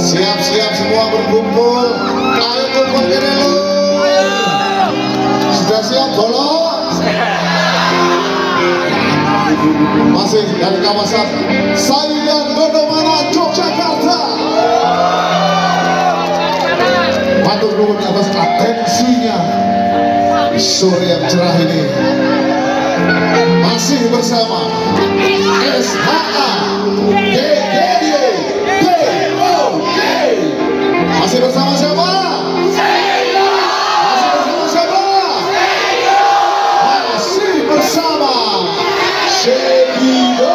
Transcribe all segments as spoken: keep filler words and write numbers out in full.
Siap-siap semua berkumpul. Ayo kumpul ke dulu. Sudah siap bolong? Masih dari kawasan Sayudan Gondomana, Yogyakarta. Matur nuwun atas atensinya sore yang cerah ini. Masih bersama S H A G G Y P O K. Masih bersama siapa? Masih bersama siapa? Masih bersama Shekido.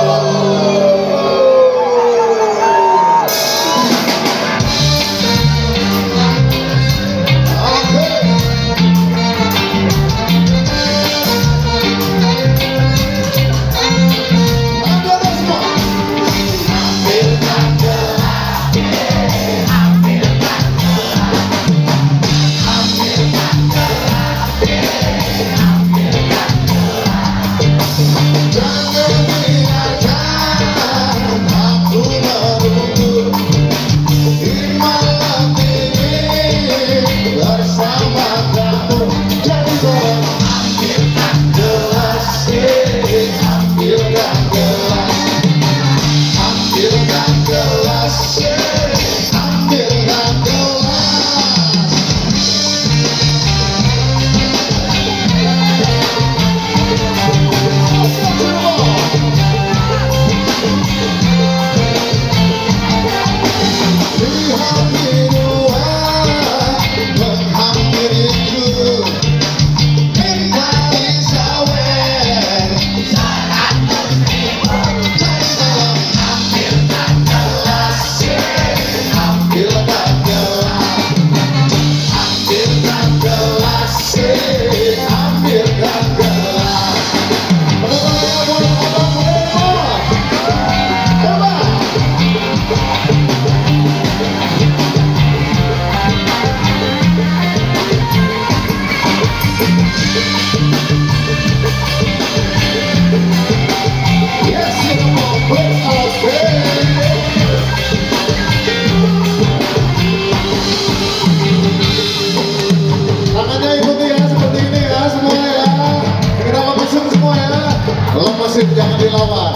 Jangan dilawan.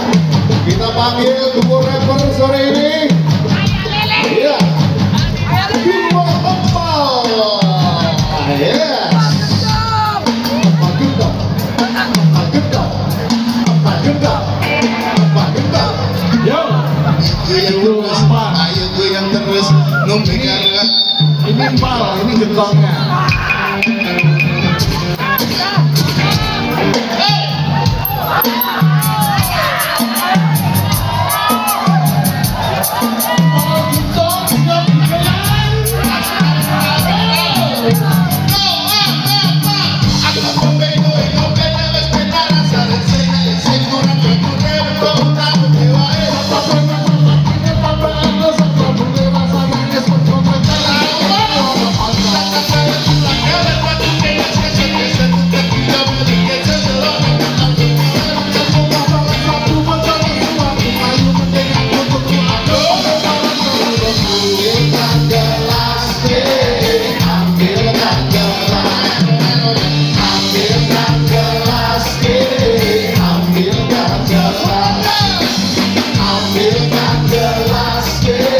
Kita panggil duo rapper sore ini. Iya. Duo Empal. Yes. Apa gendong? Apa gendong? Apa gendong? Apa gendong? Yo. Ayo apa? Ayo gue yang terus ngomongin. Ini Empal, ini gendongnya. Ambilkan gelas,